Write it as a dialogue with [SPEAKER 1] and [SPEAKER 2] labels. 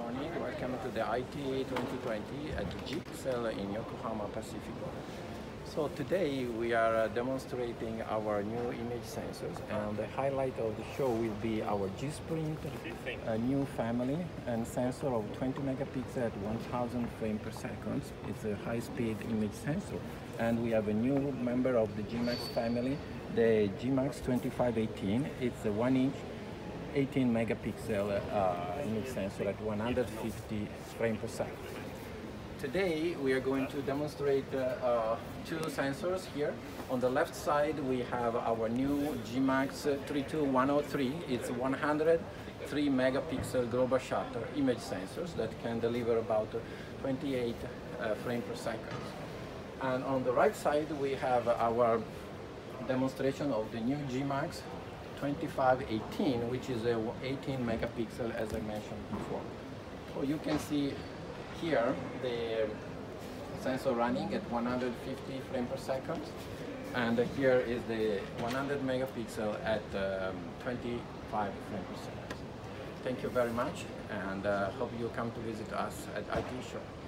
[SPEAKER 1] morning. Welcome to the IT 2020 at GPXL in Yokohama Pacifico. So today we are demonstrating our new image sensors, and the highlight of the show will be our G-Sprint new family and sensor of 20 megapixels at 1000 frames per second. It's a high-speed image sensor, and we have a new member of the G-Max family, the G-Max 2518. It's a 1-inch 18 megapixel image sensor at 150 frames per second. Today we are going to demonstrate two sensors here. On the left side we have our new G-Max 32103. It's 103 megapixel global shutter image sensors that can deliver about 28 frames per second. And on the right side we have our demonstration of the new G-Max 2518, which is a 18 megapixel, as I mentioned before. So you can see here the sensor running at 150 frames per second, and here is the 100 megapixel at 25 frames per second. Thank you very much, and hope you come to visit us at IT Show.